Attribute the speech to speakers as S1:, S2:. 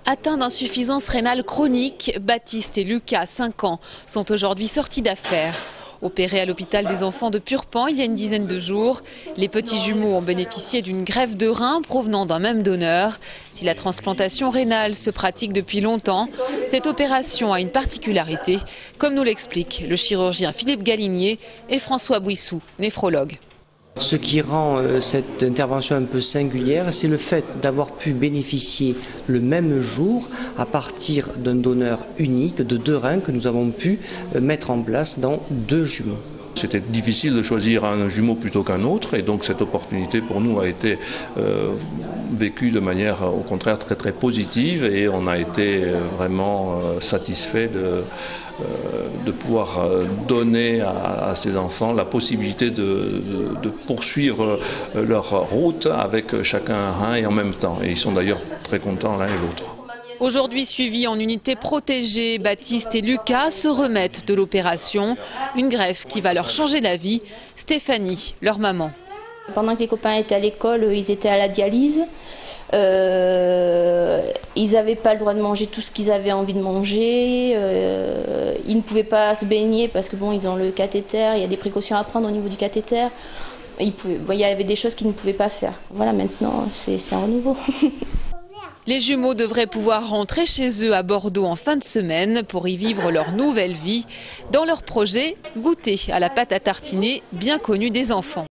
S1: Atteints d'insuffisance rénale chronique, Baptiste et Lucas, 5 ans, sont aujourd'hui sortis d'affaires. Opérés à l'hôpital des enfants de Purpan il y a une dizaine de jours, les petits jumeaux ont bénéficié d'une greffe de rein provenant d'un même donneur. Si la transplantation rénale se pratique depuis longtemps, cette opération a une particularité, comme nous l'expliquent le chirurgien Philippe Galinier et François Bouissou, néphrologue.
S2: Ce qui rend cette intervention un peu singulière, c'est le fait d'avoir pu bénéficier le même jour, à partir d'un donneur unique, de 2 reins que nous avons pu mettre en place dans 2 jumeaux.
S3: C'était difficile de choisir un jumeau plutôt qu'un autre, et donc cette opportunité pour nous a été vécue de manière au contraire très très positive, et on a été vraiment satisfait de pouvoir donner à ces enfants la possibilité de poursuivre leur route avec chacun un rein et en même temps. Et ils sont d'ailleurs très contents l'un et l'autre.
S1: Aujourd'hui suivis en unité protégée, Baptiste et Lucas se remettent de l'opération. Une greffe qui va leur changer la vie. Stéphanie, leur maman.
S4: Pendant que les copains étaient à l'école, ils étaient à la dialyse. Ils n'avaient pas le droit de manger tout ce qu'ils avaient envie de manger. Ils ne pouvaient pas se baigner parce que bon, ils ont le cathéter. Il y a des précautions à prendre au niveau du cathéter. Il y avait des choses qu'ils ne pouvaient pas faire. Voilà, maintenant, c'est un renouveau.
S1: Les jumeaux devraient pouvoir rentrer chez eux à Bordeaux en fin de semaine pour y vivre leur nouvelle vie. Dans leur projet, goûter à la pâte à tartiner bien connue des enfants.